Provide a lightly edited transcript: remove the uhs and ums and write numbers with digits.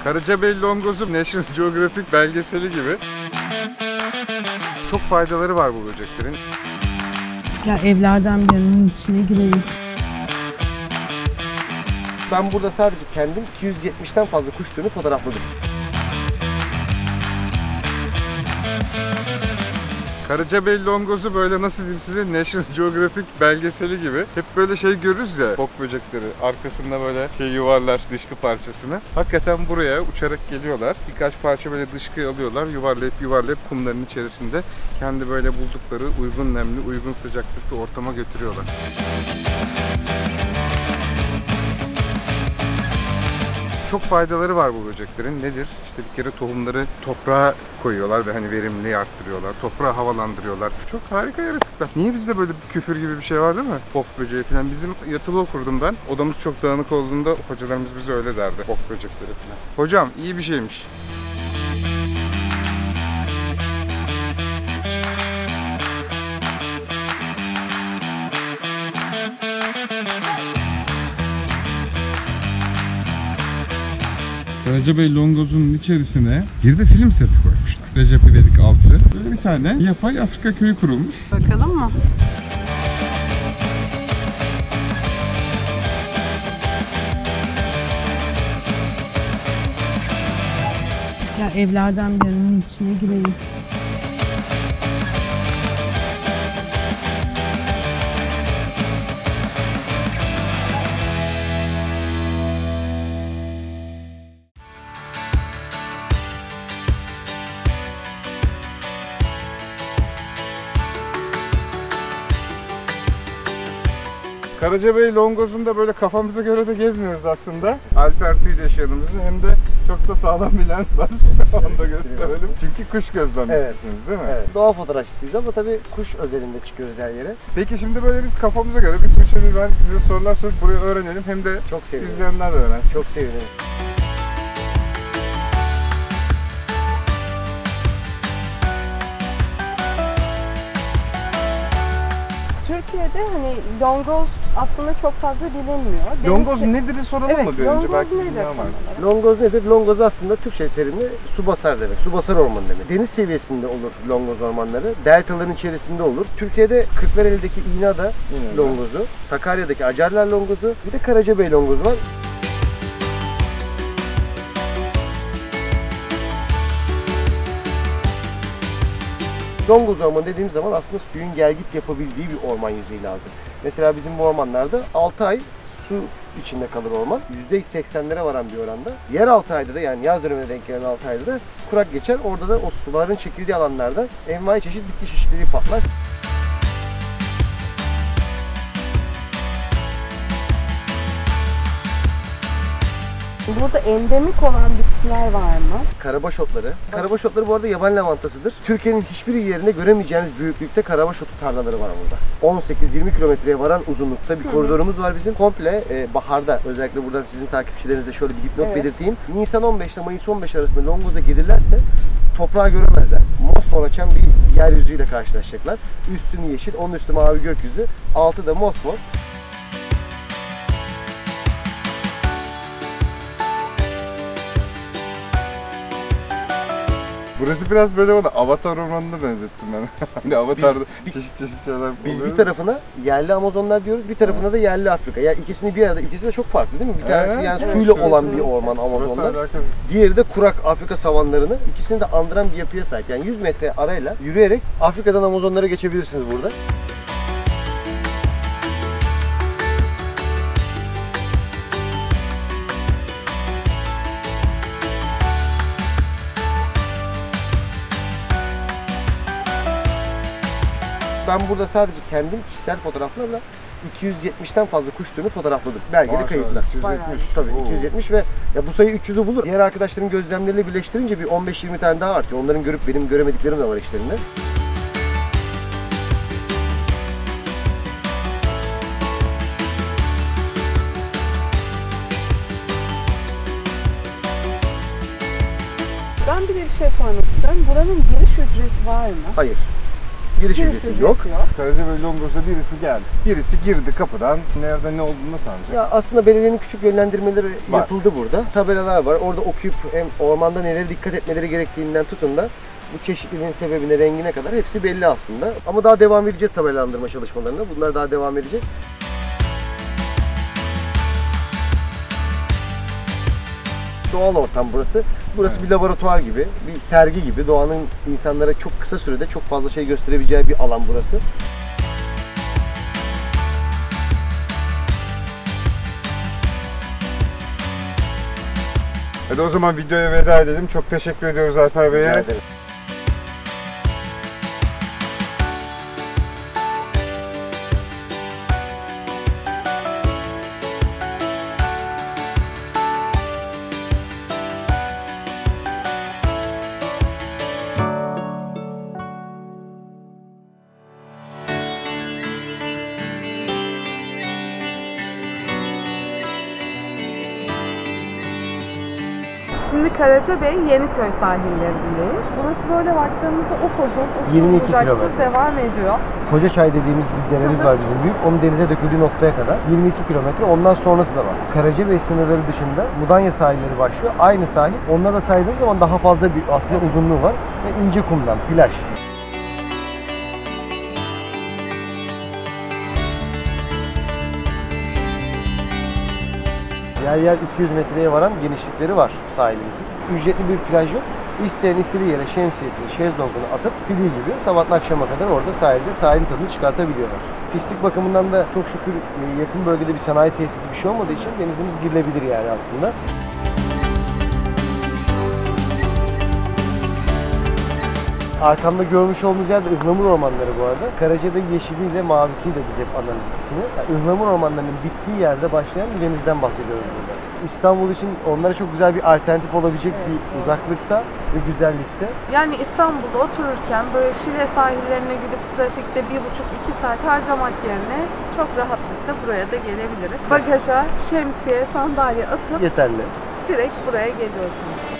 Karacabey longozu National Geographic belgeseli gibi. Çok faydaları var bu böceklerin. Ya evlerden birinin içine gireyim. Ben burada sadece kendim 270'ten fazla kuş türünü fotoğrafladım. Karacabey longozu böyle nasıl diyeyim size, National Geographic belgeseli gibi. Hep böyle şey görürüz ya, bok böcekleri. Arkasında böyle şey yuvarlar dışkı parçasını. Hakikaten buraya uçarak geliyorlar. Birkaç parça böyle dışkıyı alıyorlar. Yuvarlayıp kumların içerisinde kendi böyle buldukları uygun nemli, uygun sıcaklıkta ortama götürüyorlar. Çok faydaları var bu böceklerin. Nedir? İşte bir kere tohumları toprağa koyuyorlar ve hani verimliliği arttırıyorlar. Toprağı havalandırıyorlar. Çok harika yaratıklar. Niye bizde böyle bir küfür gibi bir şey var değil mi? Bok böceği falan. Bizim yatılı okurdum ben. Odamız çok dağınık olduğunda hocalarımız bize öyle derdi. Bok böcekleri falan. Hocam iyi bir şeymiş. Karacabey longozunun içerisine bir de film seti koymuşlar. Recep İvedik 6. Böyle bir tane yapay Afrika köyü kurulmuş. Bakalım mı? Ya evlerden birinin içine gireyim. Karacabey longozunda böyle kafamıza göre de gezmiyoruz aslında. Alper Tüydeş yanımızda, hem de çok da sağlam bir lens var. Onu da gösterelim. Çünkü kuş gözlemcisiniz değil mi? Evet. Doğa fotoğrafçısıyız ama tabii kuş özelinde çıkıyoruz her yere. Peki şimdi böyle biz kafamıza göre bir şey, ben size sorular sorup buraya öğrenelim. Hem de Çok sevinirim. İzleyenler de öğrensin. Çok sevinirim. Türkiye'de hani longoz aslında çok fazla bilinmiyor. Longoz nedir soralım mı bir önce? Longoz Belki nedir bilmeyen var. tam olarak? Longoz nedir? Longoz aslında Türkçe terimi su basar demek. Su basar ormanı demek. Deniz seviyesinde olur longoz ormanları. Deltaların içerisinde olur. Türkiye'de Kırklareli'deki İğneada longozu, Sakarya'daki Acarlar longozu, bir de Karacabey longozu var. Longoz ormanı dediğimiz zaman aslında suyun gelgit yapabildiği bir orman yüzeyi lazım. Mesela bizim bu ormanlarda 6 ay su içinde kalır orman. %80'lere varan bir oranda. Diğer 6 ayda da, yani yaz dönemine denk gelen 6 ayda da kurak geçer. Orada da o suların çekildiği alanlarda envai çeşit bitki çeşitleri patlar. Burada endemik olan bitkiler var mı? Karabaş otları. Karabaş otları bu arada yaban lavantasıdır. Türkiye'nin hiçbir yerinde göremeyeceğiniz büyüklükte karabaş otu tarlaları var burada. 18-20 kilometreye varan uzunlukta bir koridorumuz var bizim. Komple baharda, özellikle buradan sizin takipçilerinize şöyle bir dipnot belirteyim. Nisan 15 ile Mayıs 15 arasında Longoz'a gelirlerse toprağı göremezler. Mosmor açan bir yeryüzüyle karşılaşacaklar. Üstünü yeşil, onun üstü mavi gökyüzü, altı da mosmor. Burası biraz böyle bana Avatar ormanına benzettim ben. Hani Avatar'da çeşit şeyler oluyor. Biz bir tarafına yerli Amazonlar diyoruz, bir tarafına da yerli Afrika. Yani ikisini bir arada, ikisi de çok farklı değil mi? Bir tanesi yani suyla olan bir orman Amazonlar. Diğeri de kurak Afrika savanlarını, ikisini de andıran bir yapıya sahip. Yani 100 metre arayla yürüyerek Afrika'dan Amazonlara geçebilirsiniz burada. Ben burada sadece kendim kişisel fotoğraflarla 270'ten fazla kuş türünü fotoğrafladım. Belgeli kayıtla. 270. Tabii 270 ve ya bu sayı 300'ü bulur. Diğer arkadaşların gözlemleriyle birleştirince bir 15-20 tane daha artıyor. Onların görüp benim göremediklerim de var işlerinde. Ben bir de bir şey sormak istiyorum. Buranın giriş ücreti var mı? Hayır. Giriş Giriş ücreti ücreti yok. Karacabey Longos'a birisi geldi. Birisi girdi kapıdan. Nerede ne olduğunu nasıl anlayacak? Ya aslında belediyenin küçük yönlendirmeleri Var. yapıldı burada. Tabelalar var. Orada okuyup hem ormanda nelere dikkat etmeleri gerektiğinden tutun da bu çeşitliliğin sebebine, rengine kadar hepsi belli aslında. Ama daha devam edeceğiz tabelalandırma çalışmalarına. Bunlar daha devam edecek. Doğal ortam burası. Burası bir laboratuvar gibi, bir sergi gibi. Doğanın insanlara çok kısa sürede çok fazla şey gösterebileceği bir alan burası. Hadi o zaman videoya veda edelim. Çok teşekkür ediyoruz Alper Bey'e. Rica ederim. Şimdi Karacabey Yeniköy sahillerindeyiz. Burası böyle baktığımızda ufacık, 22 bucaksız kilometre. devam ediyor. Kocaçay dediğimiz bir deremiz var bizim büyük. Onun denize döküldüğü noktaya kadar 22 kilometre. Ondan sonrası da var. Karacabey sınırları dışında Mudanya sahilleri başlıyor. Aynı sahil. Onlara saydığımız zaman daha fazla bir aslında uzunluğu var. Ve ince kumdan, plaj. Yer yer 200 metreye varan genişlikleri var sahilimizin. Ücretli bir plaj yok. İsteyen istediği yere şemsiyesini, şezlongunu atıp istediği gibi sabahtan akşama kadar orada sahilde sahilin tadını çıkartabiliyorlar. Pislik bakımından da çok şükür yakın bölgede bir sanayi tesisi bir şey olmadığı için denizimiz girilebilir yani aslında. Arkamda görmüş olduğunuz yer de ıhlamur ormanları bu arada. Karacabey yeşiliyle mavisiyle biz hep anlarız ikisini. Yani ıhlamur ormanlarının bittiği yerde başlayan bir denizden bahsediyoruz burada. İstanbul için onlara çok güzel bir alternatif olabilecek bir uzaklıkta ve güzellikte. Yani İstanbul'da otururken böyle Şile sahillerine gidip trafikte 1,5-2 saat harcamak yerine çok rahatlıkla buraya da gelebiliriz. Bagaja şemsiye, sandalye atıp Yeterli. direkt buraya geliyorsunuz.